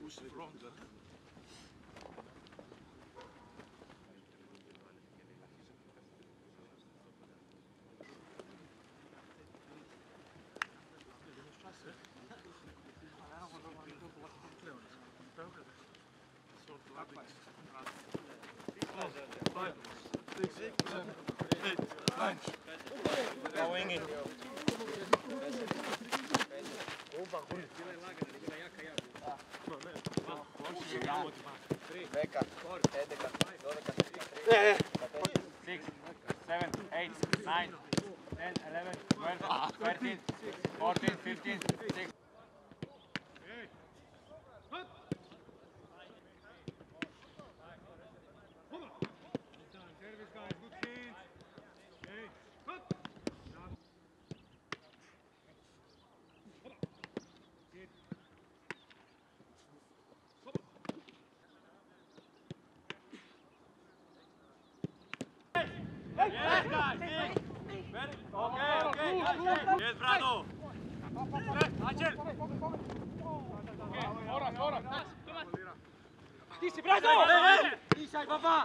push it wrong. Five, 6, 7, 8, 9. Going in. Beka, Edeka, Dodeka, 6, 7, 8, 9, 10, 11, 12, 13, 14, 15, 16. Yes, guys. Okay, guys. Yes, Brado. Angel. Okay, ora. Ti si Brado. Ti sai papà.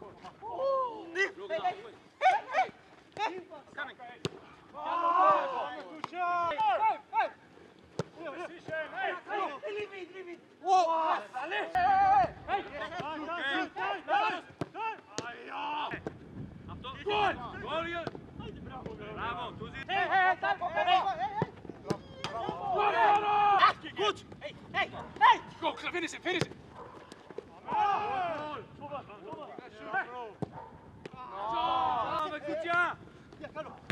Hey. Coming. Good shot. Hey. Position. Hey. Leave it. Whoa. Hey. Gol! Bravo, Tuzi! Hey! Good! Hey! Go, finish it! Bravo,